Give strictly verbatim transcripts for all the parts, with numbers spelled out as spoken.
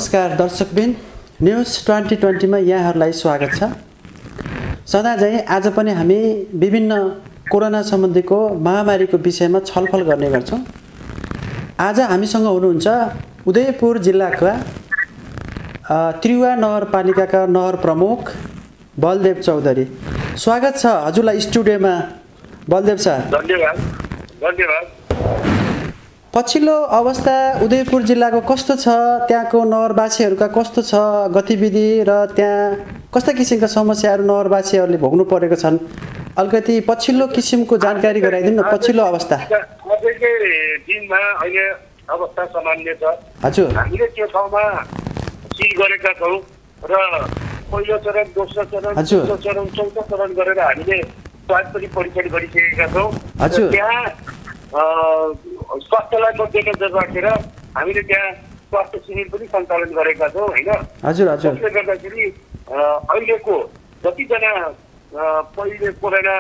नमस्कार दर्शकबिन, news twenty ट्वेन्टीमा यहाँहरूलाई स्वागत छ। सदा झैँ आज पनि हामी विभिन्न कोरोना सम्बन्धीको महामारीको विषयमा छलफल गर्ने गर्छौँ। आज हामीसँग हुनुहुन्छ उदयपुर जिल्लाका त्रियुवा नगरपालिकाका नगर प्रमुख बलदेव चौधरी। स्वागत छ हजुरलाई स्टुडियोमा बलदेव सर। धन्यवाद धन्यवाद। पछिल्लो अवस्था उदयपुर जिल्लाको कस्तो छ, त्यहाँको नगरवासीहरूका कस्तो छ गतिविधि र त्यहाँ कस्ता किसिमका समस्याहरू नगरवासीहरूले भोग्नु परेको छन्, अलिकति पछिल्लो किसिमको जानकारी गराइदिनु न। पछिल्लो अवस्था अहिलेकै दिनमा अहिले अवस्था सामान्य छ। हजुर, हामीले त्यो ठाउँमा सिल गरेका छौँ र पहिलो चरण, दोस्रो चरण, तेस्रो चरण, चौथो चरण गरेर हामीले स्वाद पनि परीक्षण गरिसकेका छौँ। त्यहाँ स्वास्थ्यलाई मध्यनजर राखेर हामीले त्यहाँ स्वास्थ्य शिविर पनि सञ्चालन गरेका छौँ होइन। हजुर हजुर। त्यसले गर्दाखेरि अहिलेको जतिजना पहिले कोरोना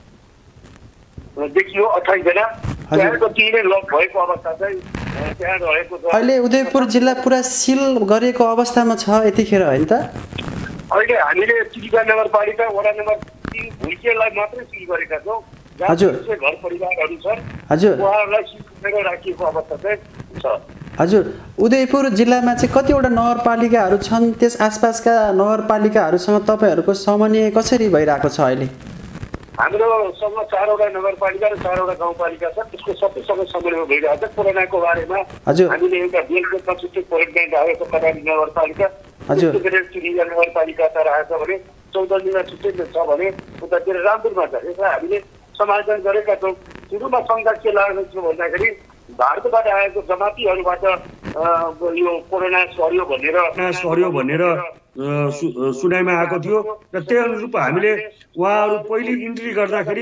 देखियो अठाइसजना, त्यहाँको ती नै लक भएको अवस्था चाहिँ त्यहाँ रहेको छ। अहिले उदयपुर जिल्ला पुरा सिल गरेको अवस्थामा छ यतिखेर होइन त? अहिले हामीले त्रियुवा नगरपालिका वडा नम्बर तीन भुइँचेलाई मात्रै सिल गरेका छौँ। हजुर। घर परिवारहरू छन्, हजुर, उहाँहरूलाई सिल गरेर राखिएको अवस्था चाहिँ छ। हजुर, उदयपुर जिल्लामा चाहिँ कतिवटा नगरपालिकाहरू छन्, त्यस आसपासका नगरपालिकाहरूसँग तपाईँहरूको समन्वय कसरी भइरहेको छ अहिले? हाम्रोसँग चारवटा नगरपालिका र चारवटा गाउँपालिका छ, त्यसको सबैसँग समन्वय भइरहेको छ। कोरोनाको बारेमा हामीले एउटा बेलको छुट्टै प्रेसिडेन्ट आएको कटारी नगरपालिका, त्रियुवा नगरपालिका त रहेछ भने चौधरीमा छुट्टै छ भने उतातिर रामपुरमा छ। यसलाई हामीले समाधान गरेका छौँ। सुरुमा शङ्का के लागेको छ भन्दाखेरि भारतबाट आएको जमातीहरूबाट यो कोरोना सर्यो भनेर सर्यो भनेर सुनाइमा आएको थियो र त्यही अनुरूप हामीले उहाँहरू पहिले इन्ट्री गर्दाखेरि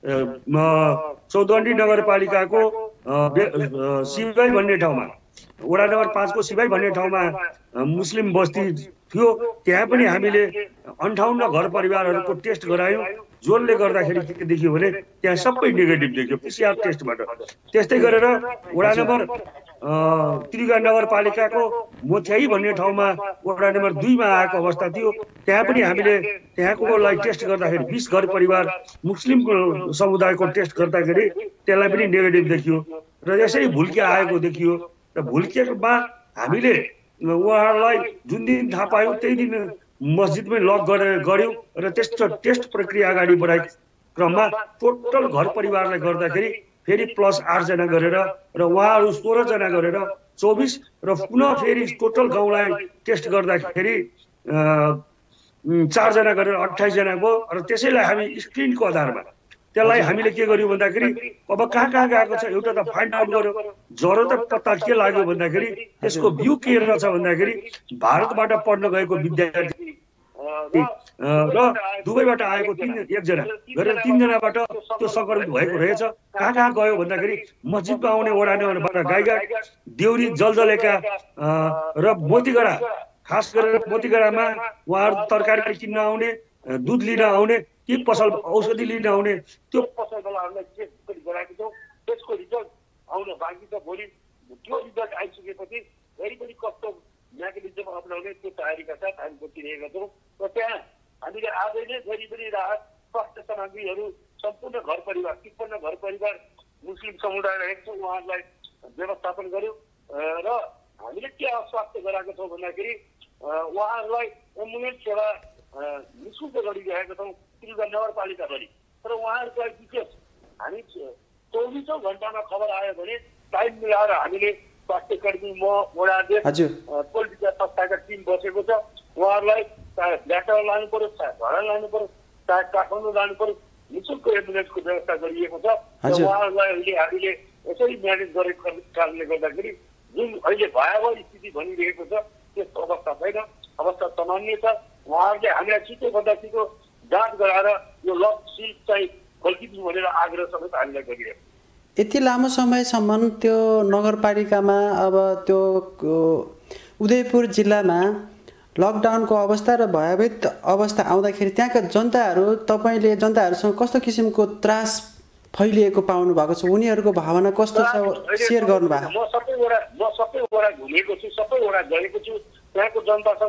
चौधरी नगरपालिकाको सिबाई भन्ने ठाउँमा, वडा नम्बर पाँचको सिबाई भन्ने ठाउँमा मुस्लिम बस्ती थियो, त्यहाँ पनि हामीले अन्ठाउन्न घर परिवारहरूको टेस्ट गरायौँ। जसले गर्दाखेरि के देखियो भने त्यहाँ सबै नेगेटिभ देखियो पिसिआर टेस्टबाट। त्यस्तै गरेर वडा नम्बर त्रियुवा नगरपालिकाको मोथ्याई भन्ने ठाउँमा वडा नम्बर दुईमा आएको अवस्था थियो, त्यहाँ पनि हामीले त्यहाँकोलाई टेस्ट गर्दाखेरि बिस घर परिवार मुस्लिमको समुदायको टेस्ट गर्दाखेरि त्यसलाई पनि नेगेटिभ देखियो र यसरी भुल्के आएको देखियो। र भुल्केमा हामीले उहाँहरूलाई जुन दिन थाहा पायौँ त्यही दिन मस्जिदमै लक गरेर गऱ्यौँ र त्यस्तो टेस्ट प्रक्रिया अगाडि बढाएको क्रममा टोटल घर परिवारलाई गर्दाखेरि फेरि प्लस आठजना गरेर र उहाँहरू सोह्रजना गरेर चौबिस र पुनः फेरि टोटल गाउँलाई टेस्ट गर्दाखेरि चारजना गरेर अठाइसजना भयो। र त्यसैलाई हामी स्क्रिनको आधारमा त्यसलाई हामीले के गर्यौँ भन्दाखेरि अब कहाँ कहाँ गएको छ एउटा त फाइन्ड आउट गर्यो। ज्वरो त पत्ता के लाग्यो भन्दाखेरि त्यसको भ्यू के रहेछ भन्दाखेरि भारतबाट पढ्न गएको विद्यार्थी र दुबईबाट आएको तिन एकजना गरेर तिनजनाबाट त्यो सङ्क्रमित भएको रहेछ। कहाँ कहाँ गयो भन्दाखेरि मस्जिदमा आउने वडा नम्बरबाट गाईघाट, देउरी, जलजलेका र मोतीगढा, खास गरेर मोतीगढामा उहाँहरू तरकारी किन्न आउने, दुध लिन आउने, के पसल औषधि लिन आउने त्यो पसलवालाहरूलाई चेक गराएको छौँ। त्यसको रिजल्ट आउन बाँकी छ। भोलि त्यो रिजल्ट आइसकेपछि फेरि पनि कस्तो मेकानिजम अप्नाउने त्यो तयारीका साथ हामी बसिरहेका छौँ। र त्यहाँ हामीले आजै नै फेरि पनि राहत स्वास्थ्य सामग्रीहरू सम्पूर्ण घर परिवार त्रिपन्न घर परिवार मुस्लिम समुदाय रहेको छ, उहाँहरूलाई व्यवस्थापन गऱ्यौँ। र हामीले के स्वास्थ्य गराएको छौँ भन्दाखेरि उहाँहरूलाई एम्बुलेन्स सेवा निःशुल्क गरिरहेका छौँ त्रियुवा नगरपालिकाभरि। तर उहाँहरूलाई विशेष हामी चौबिसौँ घन्टामा खबर आयो भने टाइम मिलाएर हामीले स्वास्थ्य कर्मी, म, वडा अध्यक्ष, पोलिटिकल संस्थाका टिम बसेको छ। उहाँहरूलाई चाहे ब्ल्याटर लानु पऱ्यो, चाहे घर लानु पऱ्यो, चाहे काठमाडौँ लानु पऱ्यो, निःशुल्क एम्बुलेन्सको व्यवस्था गरिएको छ। र उहाँहरूलाई अहिले हामीले यसरी म्यानेज गरेको कारणले गर्दाखेरि जुन अहिले भयावह स्थिति भनिरहेको छ त्यस्तो अवस्था छैन, अवस्था सामान्य छ। उहाँहरूले हामीलाई छिटोभन्दा छिटो जाँच गराएर यो लक सिल चाहिँ खोल्किदिउँ भनेर आग्रह समेत हामीलाई गरिरहेको छ। यति लामो समयसम्म त्यो नगरपालिकामा अब त्यो उदयपुर जिल्लामा लकडाउनको अवस्था र भयभीत अवस्था आउँदाखेरि त्यहाँका जनताहरू, तपाईँले जनताहरूसँग कस्तो किसिमको त्रास फैलिएको पाउनु भएको छ, उनीहरूको भावना कस्तो छ सेयर गर्नुभएको? म सबै वडा म सबै वडा घुमेको छु, सबै वडा गएको छु। त्यहाँको जनतासँग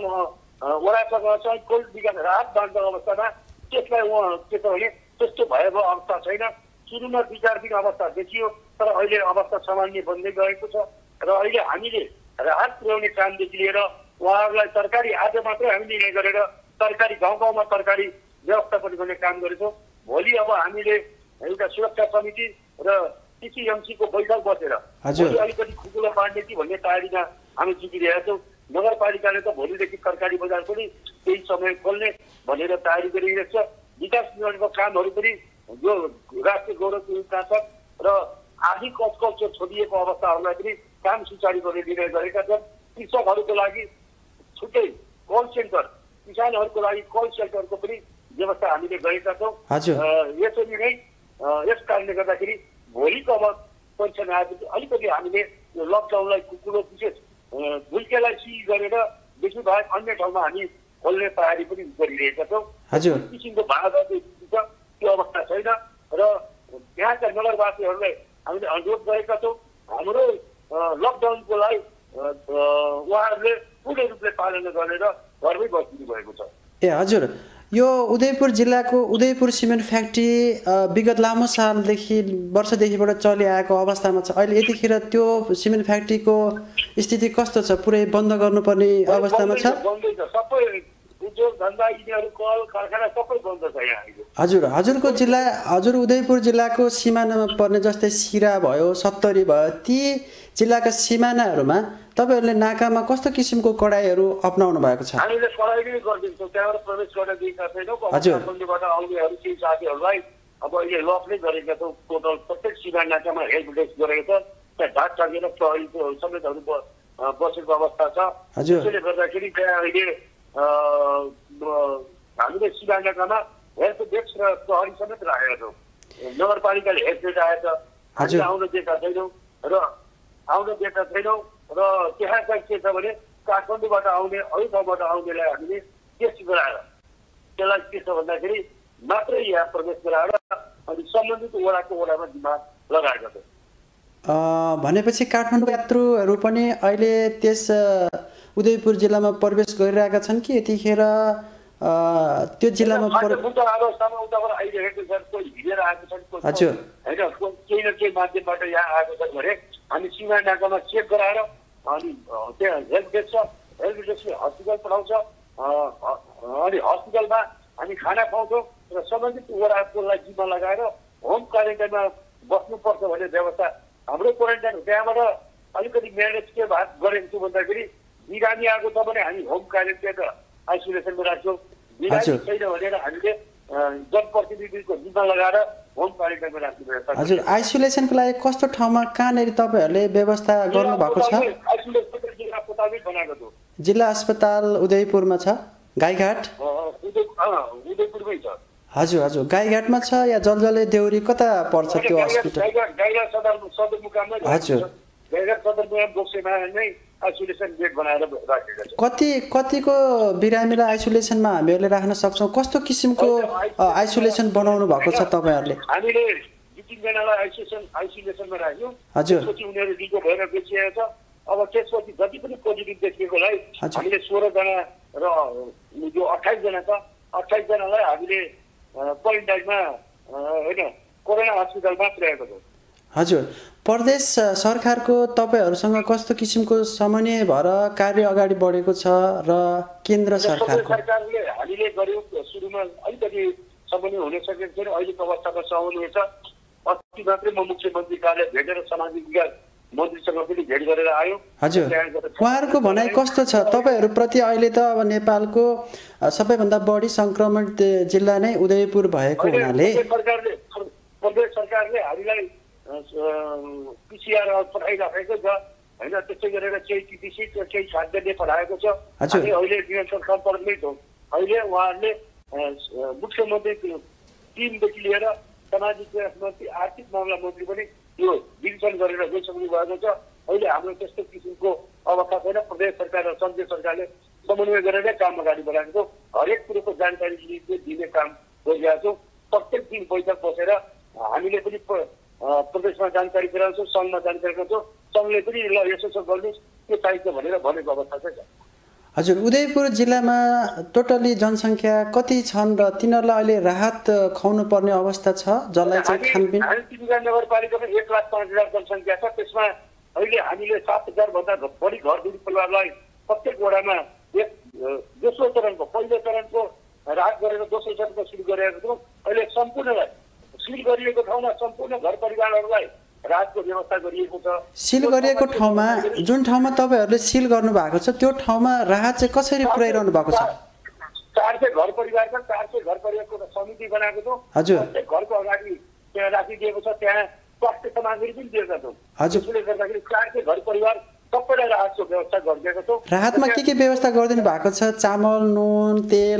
वडासँग चाहिँ कोभिड विकास राहत बाँड्ने अवस्थामा त्यसलाई उहाँ के छ भने त्यस्तो भएको अवस्था छैन। सुरुमा विचारहीन अवस्था देखियो, तर अहिले अवस्था सामान्य बन्दै गएको छ र अहिले हामीले राहत पुर्याउने कामदेखि लिएर उहाँहरूलाई तरकारी आज मात्रै हामीले नै गरेर तरकारी गाउँ गाउँमा तरकारी व्यवस्थापन गर्ने काम गरेछौँ। भोलि अब हामीले एउटा सुरक्षा समिति र टिसिएमसीको बैठक बसेर अलिकति खुकुलो बाँड्ने कि भन्ने तयारीमा हामी जुटिरहेका छौँ। नगरपालिकाले त भोलिदेखि तरकारी बजार पनि केही समय खोल्ने भनेर तयारी गरिरहेको छ। विकास निर्माणको कामहरू पनि जो राष्ट्रिय गौरवका छन् र आधी कचकच छोडिएको अवस्थाहरूलाई पनि काम सुचारू गर्ने निर्णय गरेका छन्। कृषकहरूको लागि छुट्टै कल सेन्टर, किसानहरूको लागि कल सेन्टरको पनि व्यवस्था हामीले गरेका छौँ। यसरी नै यस कारणले गर्दाखेरि भोलिको अब परिक्षण आएपछि अलिकति हामीले यो लकडाउनलाई कुकुरो विशेष भुल्केलाई सिज गरेर बेसी बाहेक अन्य ठाउँमा हामी खोल्ने तयारी पनि गरिरहेका छौँ। किसिमको भाडा छ त्यो अवस्था छैन र यहाँका नगरवासीहरूलाई हामीले अनुरोध गरेका छौँ हाम्रो लकडाउनको लागि उहाँहरूले पूर्ण रूपले पालना गरेर घरमै बसिदिनु भएको छ। ए हजुर, यो उदयपुर जिल्लाको उदयपुर सिमेन्ट फ्याक्ट्री विगत लामो सालदेखि वर्षदेखिबाट चलिआएको अवस्थामा छ। अहिले यतिखेर त्यो सिमेन्ट फ्याक्ट्रीको स्थिति कस्तो छ? पुरै बन्द गर्नुपर्ने अवस्थामा छ? सबै उद्योग धन्दा यिनीहरू कल कारखाना सबै बन्द छ यहाँ। हजुर, हजुरको जिल्ला हजुर उदयपुर जिल्लाको सिमानामा पर्ने जस्तै सिरा भयो, सत्तरी भयो, ती जिल्लाका सिमानाहरूमा तपाईँहरूले नाकामा कस्तो किसिमको कडाइहरू अपनाउनु भएको छ? हामीले कडाइ नै गरिदिन्छौँ, त्यहाँबाट प्रवेश गर्न दिएका छैनौँ। काठमाडौँबाट आउनेहरू केही साथीहरूलाई अब अहिले लक नै गरेका छौँ। टोटल प्रत्येक सिमा नाकामा हेल्प डेस्क गरेको छ, त्यहाँ ढाक टाँगेर प्रहरीको समेतहरू बसेको अवस्था छ। त्यसले गर्दाखेरि त्यहाँ अहिले हामीले सिमा नाकामा हेल्प डेस्क र प्रहरी समेत राखेका छौँ। नगरपालिकाले हेल्प डेस्क आएछ, हामीले आउन दिएका छैनौँ र आउन दिएका छैनौँ र त्यहाँ चाहिँ के छ भने काठमाडौँबाट आउने अरू ठाउँबाट आउनेलाई हामीले टेस्ट गराएर त्यसलाई के छ भन्दाखेरि मात्रै यहाँ प्रवेश गराएर अनि सम्बन्धित वडाको वडामा जिम्मा लगाएका छौँ। भनेपछि काठमाडौँ यात्रुहरू पनि अहिले त्यस उदयपुर जिल्लामा प्रवेश गरिरहेका छन् कि यतिखेर त्यो जिल्लामा अवस्थामा उताबाट आइरहेको छ, कोही हिँडेर आएको छ, हजुर होइन केही न केही माध्यमबाट यहाँ आएको छ भने हामी सीमा नाकामा चेक गराएर अनि त्यहाँ हेल्प डेस्क छ, हेल्प डेस्कले हस्पिटल पठाउँछ, अनि हस्पिटलमा हामी खाना खुवाउँछौँ र सम्बन्धित वडाकोलाई जिम्मा लगाएर होम क्वारेन्टाइनमा बस्नुपर्छ भन्ने व्यवस्था हाम्रो क्वारेन्टाइन त्यहाँबाट अलिकति म्यानेज के भाग गरेको छु भन्दाखेरि बिरामी आएको छ भने हामी होम क्वारेन्टाइन र आइसोलेसनमा राख्छौँ। बिरामी छैन भनेर हामीले जनप्रतिनिधिको जिम्मा लगाएर होम क्वारेन्टाइनमा राख्ने व्यवस्था। हजुर, आइसोलेसनको लागि कस्तो ठाउँमा कहाँनिर तपाईँहरूले व्यवस्था गर्नुभएको छ? आइसोलेसन जिल्ला अस्पतालमै बनाएको छु। जिल्ला अस्पताल उदयपुरमा छ, गाईघाट उदयपुरमै छ। हजुर हजुर, गाईघाटमा छ या जलजले देउरी कता पर्छ त्यो हस्पिटल? गाईघाट सदरमुकाममै हजुर, गाईघाट सदरमुकाम बोक्सेमा नै आइसोलेसन बेड बनाएर राखेका छौँ। कति कतिको बिरामीलाई आइसोलेसनमा हामीहरूले राख्न सक्छौँ? कस्तो किसिमको आइसोलेसन बनाउनु भएको छ तपाईँहरूले? हामीले दुई तिनजनालाई आइसोलेसन आइसोलेसनमा राख्यौँ। हजुर, त्यसपछि उनीहरू निको भएर बेचिएको छ। अब त्यसपछि जति पनि पोजिटिभ देखिएकोलाई हामीले सोह्रजना र यो अठाइसजना छ, अठाइसजनालाई हामीले क्वारेन्टाइनमा होइन कोरोना हस्पिटलमा पुर्याएको छौँ। हजुर, प्रदेश सरकारको तपाईँहरूसँग कस्तो किसिमको समन्वय भएर कार्य अगाडि बढेको छ र केन्द्र सरकारको? सरकारले हामीले गर्यौँ सुरुमा अलिकति समन्वय हुन सकेको छैन, अहिलेको अवस्थामा समन्वय छ। अस्ति मात्रै म मुख्यमन्त्री कार्यालय भेटेर सामाजिक विकास मन्त्रीसँग पनि भेट गरेर आयो। हजुर, उहाँहरूको भनाइ कस्तो छ तपाईँहरूप्रति? अहिले त अब नेपालको सबैभन्दा बढी सङ्क्रमण जिल्ला नै उदयपुर भएको हुनाले सरकारले प्रदेश सरकारले हामीलाई पिसिआर पठाइराखेको छ होइन, त्यसै गरेर केही टिपिसी केही खाद्यान्य पठाएको छ। हामी अहिले निरन्तर सम्पर्कमै छौँ। अहिले उहाँहरूले मुख्यमन्त्री टिमदेखि लिएर सामाजिक विकास मन्त्री, आर्थिक मामला मन्त्री पनि यो डिभिजन गरेर गइसक्नु भएको छ। अहिले हाम्रो त्यस्तो किसिमको अवस्था छैन। प्रदेश सरकार र सङ्घीय सरकारले समन्वय गरेर काम अगाडि बढाएको छौँ। हरेक कुरोको जानकारी दिने काम गरिरहेको छौँ। प्रत्येक दिन बैठक बसेर हामीले पनि प्रदेशमा जानकारी गराउँछौँ, सङ्घमा जानकारी गराउँछौँ, सङ्घले पनि ल यसो यसो गर्नुहोस्, के चाहिन्छ भनेर भनेको अवस्था चाहिँ छ। हजुर उदयपुर जिल्लामा टोटली जनसङ्ख्या कति छन् र तिनीहरूलाई अहिले राहत खुवाउनु पर्ने अवस्था छ जसलाई चाहिँ खानपिन हामी तिनवटा नगरपालिकामा एक लाख पाँच हजार जनसङ्ख्या छ त्यसमा अहिले हामीले सात हजार भन्दा बढी घर दुई परिवारलाई प्रत्येक वडामा एक दोस्रो चरणको पहिलो चरणको राहत गरेर दोस्रो चरणको सुरु गरेको छौँ अहिले सम्पूर्णलाई सिल गरिएको ठाउँमा सम्पूर्ण घर परिवारहरूलाई राहतको व्यवस्था गरिएको छ सिल गरिएको ठाउँमा जुन ठाउँमा तपाईँहरूले सिल गर्नु भएको छ त्यो ठाउँमा राहत चाहिँ कसरी पुर्याइरहनु भएको छ चार सय घर परिवार छ चार सय घर परिवारको समिति बनाएको छौँ हजुर घरको अगाडि त्यहाँ राखिदिएको छ त्यहाँ स्वास्थ्य सामग्री पनि दिएका छौँ हजुर त्यसले गर्दाखेरि चार सय घर परिवार सबैलाई राहतको व्यवस्था गरिदिएको छौँ राहतमा के के व्यवस्था गरिदिनु भएको छ चामल नुन तेल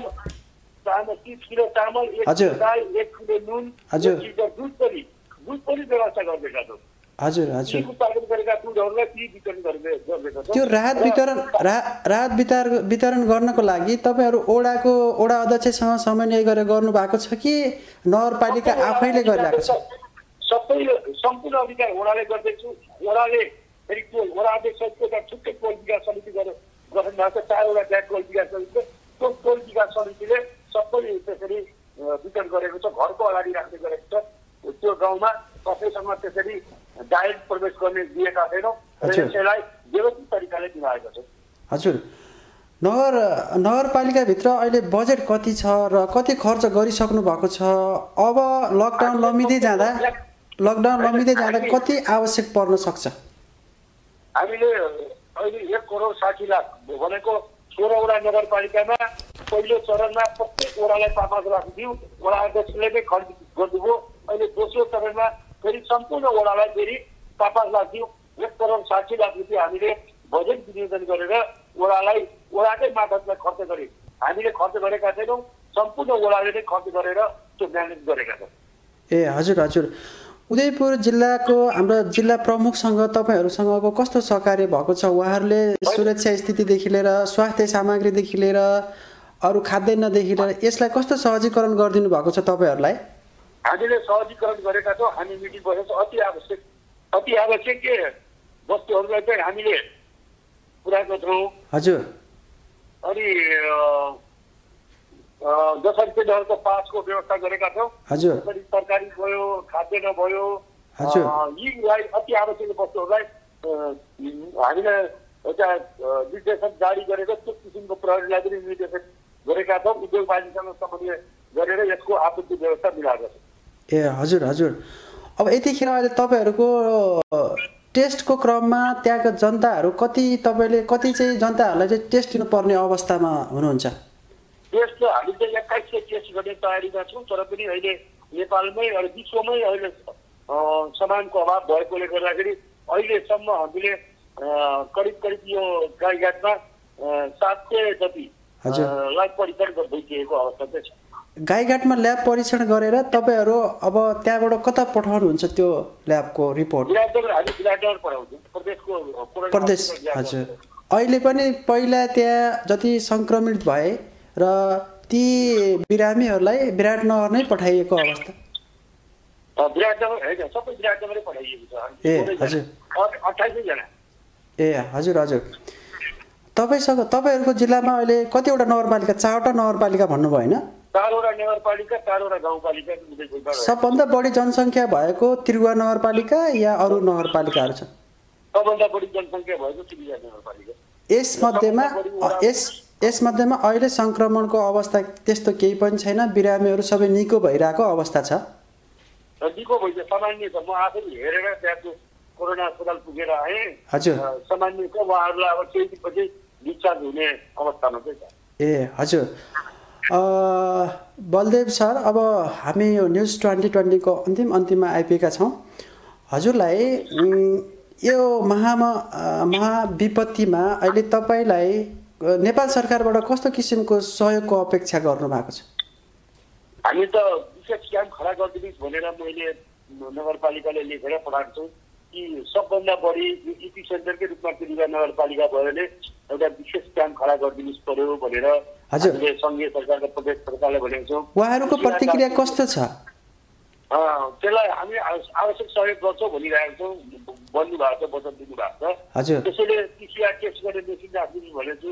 चामल तिस किलो चामल एक किलो दाल एक किलो नुन हजुर दुध पनि दुध पनि व्यवस्था गरिदिएका छौँ हजुर हजुर उत्पादन गरेका दुधहरूलाई ती वितरण गरिदिएको छ त्यो राहत वितरण राहत वितरण वितरण गर्नको लागि तपाईँहरू ओडाको ओडा अध्यक्षसँग समन्वय गरेर गर्नु भएको छ कि नगरपालिका आफैले गरिरहेको छ सबै सम्पूर्ण अधिकार ओडाले गर्दैछु ओडाले फेरि त्यो वडा अध्यक्षको एउटा छुट्टै टोल विकास समिति गरेर गठन भएको छ चारवटा त्यहाँ टोल विकास समिति त्यो टोल विकास समितिले सबै त्यसरी वितरण गरेको छ घरको अगाडि राख्दै गरेको छ त्यो गाउँमा कसैसँग त्यसरी डाइरेक्ट प्रवेश गर्ने दिएका छैनौँ त्यसलाई व्यवस्थित तरिकाले दिलाएको छ हजुर नगर नगरपालिकाभित्र अहिले बजेट कति छ र कति खर्च गरिसक्नु भएको छ अब लकडाउन लम्बिँदै जाँदा लकडाउन लम्बिँदै जाँदा कति आवश्यक पर्न सक्छ हामीले अहिले एक करोड साठी लाख भनेको सोह्रवटा नगरपालिकामा पहिलो चरणमा प्रत्येक वडालाई पाँच पाँच लाख दिउँ वडा अध्यक्षले नै खर्च गरिदियो अहिले दोस्रो चरणमा फेरि सम्पूर्ण वडालाई फेरि पाँच पाँच लाख दिउँ एक करोड साठी लाख रुपियाँ हामीले बजेट विनियोजन गरेर वडालाई वडाकै मार्फतमा खर्च गरे हामीले खर्च गरेका छैनौँ सम्पूर्ण वडाले नै खर्च गरेर त्यो म्यानेज गरेका छौँ ए हजुर हजुर उदयपुर जिल्लाको हाम्रो जिल्ला प्रमुखसँग तपाईँहरूसँगको कस्तो सहकार्य भएको छ उहाँहरूले सुरक्षा स्थितिदेखि लिएर स्वास्थ्य सामग्रीदेखि लिएर अरू खाद्यान्नदेखि लिएर यसलाई कस्तो सहजीकरण गरिदिनु भएको छ तपाईँहरूलाई हामीले सहजीकरण गरेका छौँ हामी मिटिङ बसेको छौँ अति आवश्यक अति आवश्यक के वस्तुहरूलाई चाहिँ हामीले पुऱ्याएको छौँ हजुर अनि दसैँ दरको पासको व्यवस्था गरेका छौँ हजुर तरकारी भयो खाद्यान्न भयो हजुर यीलाई अति आवश्यक वस्तुहरूलाई हामीले एउटा निर्देशन जारी गरेर त्यो किसिमको प्रहरीलाई पनि निर्देशन गरेका छौँ उद्योग वाणिज्यसँग समन्वय गरेर यसको आपूर्ति व्यवस्था मिलाएको छ ए हजुर हजुर अब यतिखेर अहिले तपाईँहरूको टेस्टको क्रममा त्यहाँका जनताहरू कति तपाईँले कति चाहिँ जनताहरूलाई चाहिँ टेस्ट दिनुपर्ने अवस्थामा हुनुहुन्छ टेस्ट हामी चाहिँ एक्काइस सय टेस्ट गर्ने तयारीमा छौँ तर पनि अहिले नेपालमै र विश्वमै अहिले सामानको अभाव भएकोले गर्दाखेरि अहिलेसम्म हामीले करिब करिब यो गाईघाटमा सात सय जति ल्याब परीक्षण भइसकेको अवस्था चाहिँ छ गाईघाटमा ल्याब परीक्षण गरेर तपाईँहरू अब त्यहाँबाट कता पठाउनुहुन्छ त्यो ल्याबको रिपोर्ट प्रदेश हजुर अहिले पनि पहिला त्यहाँ जति सङ्क्रमित भए र ती बिरामीहरूलाई विराटनगर नै पठाइएको अवस्था ए हजुर ए हजुर हजुर तपाईँसँग तपाईँहरूको जिल्लामा अहिले कतिवटा नगरपालिका चारवटा नगरपालिका भन्नुभयो होइन चारवटा नगरपालिका चारवटा गाउँपालिका सबभन्दा बढी जनसङ्ख्या भएको त्रिपुरा नगरपालिका या अरू नगरपालिकाहरू छन् सबभन्दा बढी जनसङ्ख्या भएको त्रिपुरा नगरपालिका यसमध्येमा यस यसमध्येमा अहिले सङ्क्रमणको अवस्था त्यस्तो केही पनि छैन बिरामीहरू सबै निको भइरहेको अवस्था छ निको भइसक्यो सामान्य छ म आफै हेरेर त्यहाँको कोरोना अस्पताल पुगेर आएँ हजुर सामान्य छ उहाँहरूलाई अब केही दिनपछि डिस्चार्ज हुने अवस्थामा चाहिँ छ ए हजुर बलदेव सर अब हामी यो न्युज ट्वेन्टी ट्वेन्टीको अन्तिम अन्तिममा आइपुगेका छौँ हजुरलाई यो महामा महाविपत्तिमा अहिले तपाईँलाई नेपाल सरकारबाट कस्तो किसिमको सहयोगको अपेक्षा गर्नु भएको छ हामी त विशेष क्याम्प खडा गरिदिनुहोस् भनेर मैले नगरपालिकाले लेखेर पठाएको छु कि सबभन्दा बढी इपी सेन्टरकै रूपमा त्रिपुरा नगरपालिका भएले एउटा विशेष क्याम्प खडा गरिदिनुहोस् पर्यो भनेर हामीले सङ्घीय सरकारको प्रदेश सरकारले भनेको छौँ उहाँहरूको प्रतिक्रिया कस्तो छ त्यसलाई हामी आवश्यक सहयोग गर्छौँ भनिरहेको छौँ भन्नुभएको छ वचन दिनुभएको छ हजुर त्यसैले पिसिआर टेस्ट गर्ने मेसिन राखिदिनु भनेको छु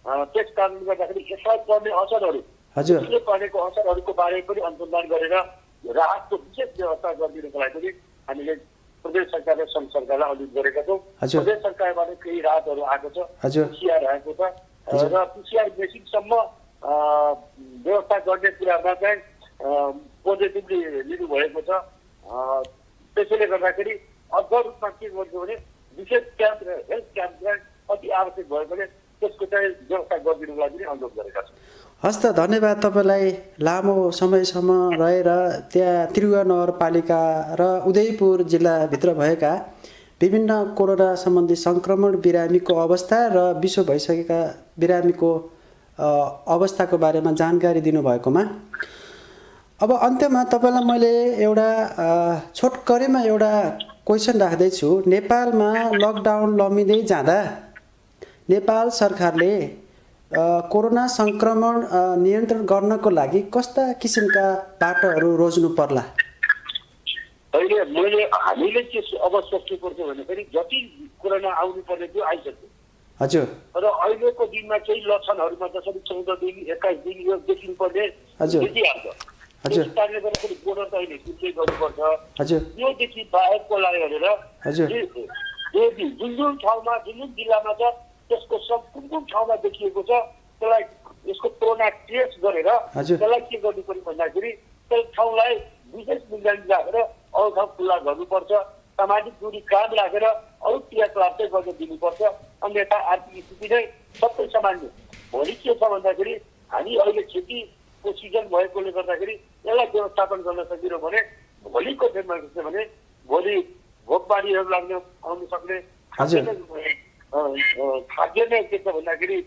त्यस कारणले गर्दाखेरि यसलाई पर्ने असरहरू हजुर यसले परेको असरहरूको बारेमा पनि अनुसन्धान गरेर राहतको विशेष व्यवस्था गरिदिनुको लागि पनि हामीले प्रदेश सरकार र सङ्घ सरकारलाई अनुरोध गरेका छौँ। प्रदेश सरकारबाट केही राहतहरू आएको छ, पिसिआर आएको छ र पिसिआर मेसिनसम्म व्यवस्था गर्ने कुरामा चाहिँ पोजिटिभली लिनुभएको छ। त्यसैले गर्दाखेरि अझ रूपमा के गर्छु भने विशेष क्याम्प र हेल्थ क्याम्प चाहिँ अति आवश्यक भएकोले त्यसको चाहिँ व्यवस्था गरिदिनुको लागि पनि अनुरोध गरेका छौँ। हस् त, धन्यवाद तपाईँलाई। लामो समयसम्म रहेर त्यहाँ त्रियुगा नगरपालिका र उदयपुर जिल्लाभित्र भएका विभिन्न कोरोना सम्बन्धी सङ्क्रमण बिरामीको अवस्था र विश्व भइसकेका बिरामीको अवस्थाको बारेमा जानकारी दिनुभएकोमा अब अन्त्यमा तपाईँलाई मैले एउटा छोटकरीमा एउटा क्वेसन राख्दैछु। नेपालमा लकडाउन लमिँदै जाँदा नेपाल सरकारले कोरोना सङ्क्रमण नियन्त्रण गर्नको लागि कस्ता किसिमका बाटोहरू रोज्नु पर्ला? अहिले मैले हामीले के अब सोच्नु पर्छ भने पनि जति कोरोना आउनु पर्ने थियो आइसक्यो। हजुर। र अहिलेको दिनमा केही लक्षणहरूमा जसरी चौध दिन एक्काइस दिन यो देखिनु पर्ने देखिहाल्छ। हजुर। त्यस कारणले गर्दाखेरि बोर्डर त अहिले सिधै गर्नुपर्छ। हजुर। योदेखि बाहेकको लागि गरेर हजुर जुन जुन ठाउँमा जुन जुन जिल्लामा छ त्यसको सब कुन कुन ठाउँमा देखिएको छ त्यसलाई यसको कोरोना टेस्ट गरेर त्यसलाई के गर्नु पर्यो भन्दाखेरि त्यस ठाउँलाई विशेष मूल्याङ्कन राखेर अरू ठाउँ खुल्ला गर्नुपर्छ। सामाजिक दूरी कायम राखेर अरू क्रियाकलाप चाहिँ गर्न दिनुपर्छ। अन्यथा आर्थिक स्थिति नै सबै सामान्य। भोलि के छ भन्दाखेरि हामी अहिले खेतीको सिजन भएकोले गर्दाखेरि यसलाई व्यवस्थापन गर्न सकियो भने भोलिको दिनमा के छ भने भोलि भोकबारीहरू लाग्न आउन सक्ने खाद्य नै के छ भन्दाखेरि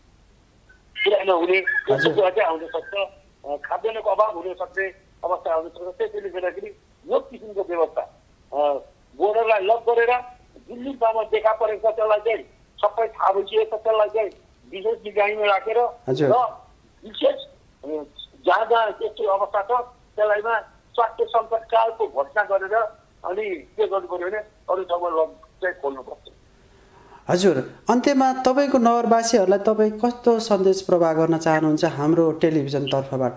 पुरा नहुने कुरा चाहिँ आउन सक्छ। खाद्यान्नको अभाव हुन सक्ने अवस्था आउन सक्छ। त्यसैले गर्दाखेरि यो किसिमको व्यवस्था बोर्डरलाई लक गरेर जुन जुन ठाउँमा देखा परेको छ त्यसलाई चाहिँ सबै थाहा भइसकेको छ त्यसलाई चाहिँ विशेष निगरानीमा राखेर र विशेष जहाँ जहाँ त्यस्तो अवस्था छ त्यसलाईमा स्वास्थ्य सङ्कटकालको घोषणा गरेर अनि के गर्नु पर्यो भने अरू ठाउँमा लक चाहिँ खोल्नुपर्छ। हजुर, अन्त्यमा तपाईँको नगरवासीहरूलाई तपाईँ कस्तो सन्देश प्रवाह गर्न चाहनुहुन्छ हाम्रो टेलिभिजन तर्फबाट?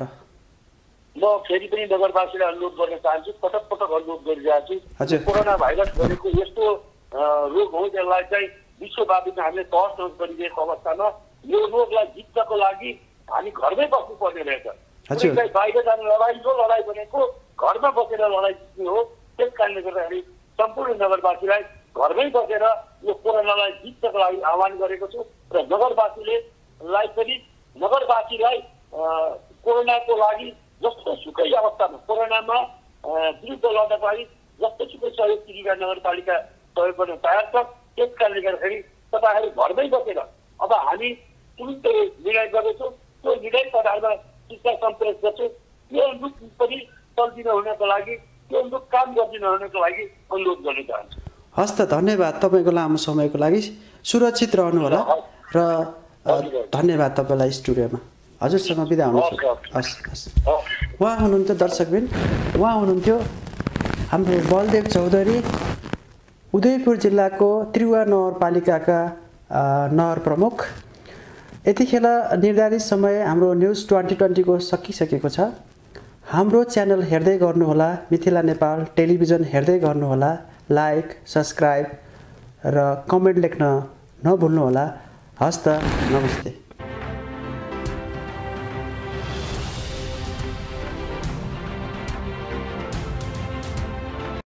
म फेरि पनि नगरवासीलाई अनुरोध गर्न चाहन्छु, पटक पटक अनुरोध गरिरहेको छु। कोरोना भाइरस भनेको यस्तो रोग हो जसलाई चाहिँ विश्वव्यापीमा हामीले तहस नहस गरिरहेको अवस्थामा यो रोगलाई जित्नको लागि हामी घरमै बस्नु पर्ने रहेछ। बाहिर जाने लडाइँ हो, लडाइँ भनेको घरमा बसेर लडाइँ जित्ने हो। त्यस कारणले गर्दाखेरि सम्पूर्ण नगरवासीलाई घरमै बसेर यो कोरोनालाई जित्नको लागि आह्वान गरेको छु र नगरवासीले लाई पनि नगरवासीलाई कोरोनाको लागि जस्तो सुकै अवस्थामा कोरोनामा विरुद्ध लड्नको लागि जस्तो सुकै सहयोग त्रियुगा नगरपालिका सहयोग गर्न तयार छ। त्यस कारणले गर्दाखेरि तपाईँहरू घरमै बसेर अब हामी कुन चाहिँ निर्णय गर्दैछौँ त्यो निर्णयको आधारमा शिक्षा सम्प्रेष गर्छु। त्यो अनुरूप पनि चल्दिन हुनको लागि त्यो अनुरूप काम गरिदिन हुनको लागि अनुरोध गर्न चाहन्छु। हस् त, धन्यवाद तपाईँको लामो समयको लागि। सुरक्षित रहनुहोला र धन्यवाद तपाईँलाई स्टुडियोमा हजुरसँग बिदा हुन्छु। हस् हस्। उहाँ हुनुहुन्थ्यो दर्शकबिन, उहाँ हुनुहुन्थ्यो हाम्रो बलदेव चौधरी, उदयपुर जिल्लाको त्रियुगा नगरपालिकाका नगर प्रमुख। यतिखेर निर्धारित समय हाम्रो न्युज ट्वेन्टी ट्वेन्टीको सकिसकेको छ। हाम्रो च्यानल हेर्दै गर्नुहोला, मिथिला नेपाल टेलिभिजन हेर्दै गर्नुहोला। लाइक, सब्सक्राइब र कमेन्ट लेख्न नभुल्नुहोला। हस्त, नमस्ते।